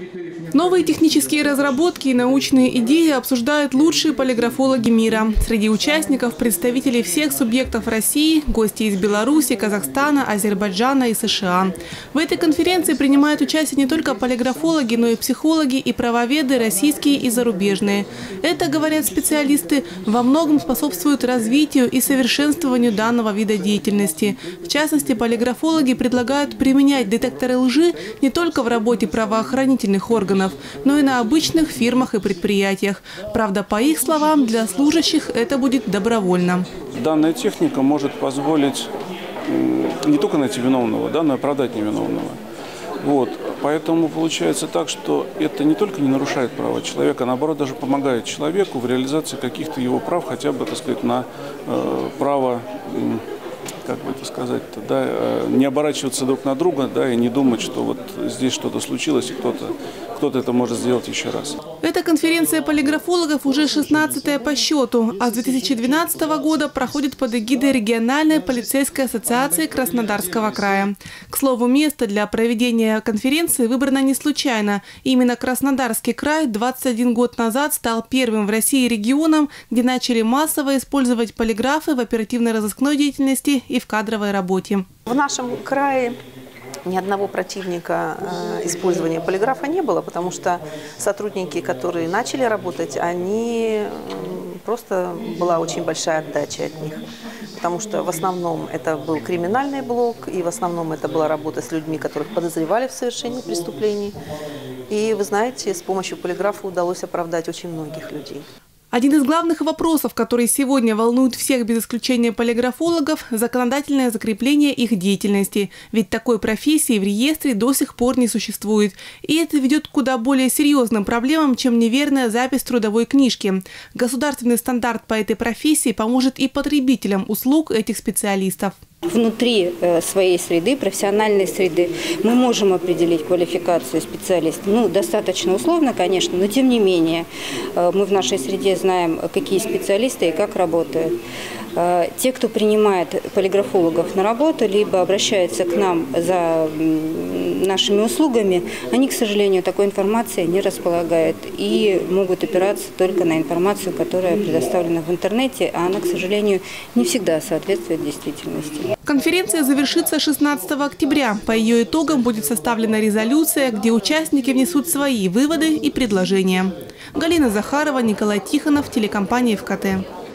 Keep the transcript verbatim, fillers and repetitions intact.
Новые технические разработки и научные идеи обсуждают лучшие полиграфологи мира. Среди участников представители всех субъектов России, гости из Беларуси, Казахстана, Азербайджана и США. В этой конференции принимают участие не только полиграфологи, но и психологи и правоведы российские и зарубежные. Это, говорят специалисты, во многом способствует развитию и совершенствованию данного вида деятельности. В частности, полиграфологи предлагают применять детекторы лжи не только в работе правоохранительных органов, но и на обычных фирмах и предприятиях. Правда, по их словам, для служащих это будет добровольно. Данная техника может позволить не только найти виновного, да, но и оправдать невиновного. Вот. Поэтому получается так, что это не только не нарушает права человека, а наоборот даже помогает человеку в реализации каких-то его прав, хотя бы, так сказать, на э, право, э, как бы это сказать-то, да, э, не оборачиваться друг на друга, да, и не думать, что вот здесь что-то случилось, и кто-то кто-то это может сделать еще раз. Эта конференция полиграфологов уже шестнадцатая по счету, а с две тысячи двенадцатого года проходит под эгидой региональной полицейской ассоциации Краснодарского края. К слову, место для проведения конференции выбрано не случайно. Именно Краснодарский край двадцать один год назад стал первым в России регионом, где начали массово использовать полиграфы в оперативно-розыскной деятельности и в кадровой работе. В нашем крае ни одного противника использования полиграфа не было, потому что сотрудники, которые начали работать, они просто была очень большая отдача от них. Потому что в основном это был криминальный блок, и в основном это была работа с людьми, которых подозревали в совершении преступлений. И вы знаете, с помощью полиграфа удалось оправдать очень многих людей. Один из главных вопросов, который сегодня волнует всех без исключения полиграфологов – законодательное закрепление их деятельности. Ведь такой профессии в реестре до сих пор не существует. И это ведет к куда более серьезным проблемам, чем неверная запись в трудовой книжке. Государственный стандарт по этой профессии поможет и потребителям услуг этих специалистов. Внутри своей среды, профессиональной среды, мы можем определить квалификацию специалиста. Ну, достаточно условно, конечно, но тем не менее мы в нашей среде знаем, какие специалисты и как работают. Те, кто принимает полиграфологов на работу, либо обращаются к нам за нашими услугами, они, к сожалению, такой информацией не располагают и могут опираться только на информацию, которая предоставлена в интернете, а она, к сожалению, не всегда соответствует действительности. Конференция завершится шестнадцатого октября. По ее итогам будет составлена резолюция, где участники внесут свои выводы и предложения. Галина Захарова, Николай Тихонов, телекомпания ФКТ.